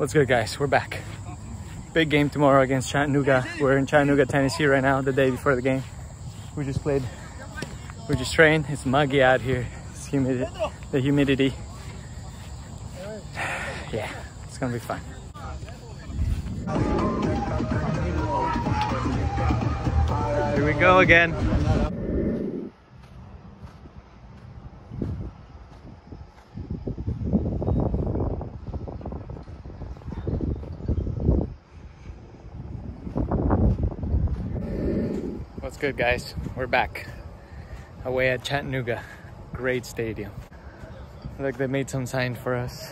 What's good, guys? We're back. Big game tomorrow against Chattanooga. We're in Chattanooga, Tennessee right now, the day before the game. We just trained. It's muggy out here. It's humid, the humidity. Yeah, it's gonna be fun. Here we go again. What's good, guys? We're back away at Chattanooga. Great stadium. Look, they made some sign for us.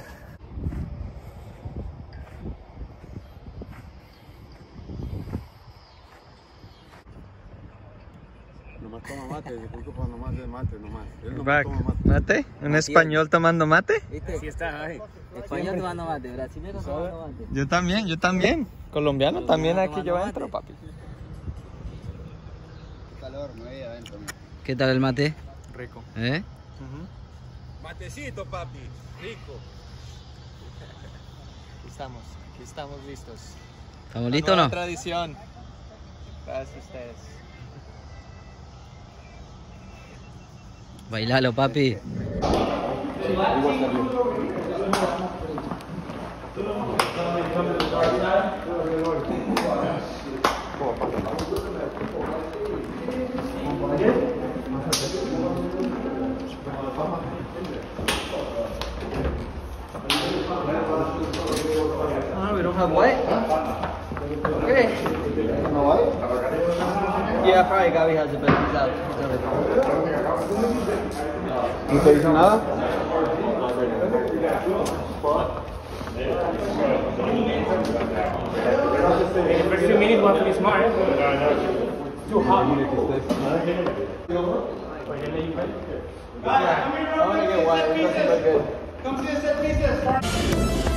We're back. Mate? ¿Un español tomando mate? Sí está ahí. Español tomando mate, brasileño tomando mate. Yo también. Colombiano también aquí yo entro, papi. ¿Qué tal el mate? Rico. ¿Eh? Matecito, papi, rico. Aquí estamos listos. ¿Estamos listos o no? Tradición. Gracias a ustedes. Bailalo, papi. We don't have white? Okay. No white? Yeah, probably Gaby has it, but he's out. ¿No te dice nada? The first 2 minutes was to be smart. Too hot. I want to get white. It doesn't look good. Come see the set pieces.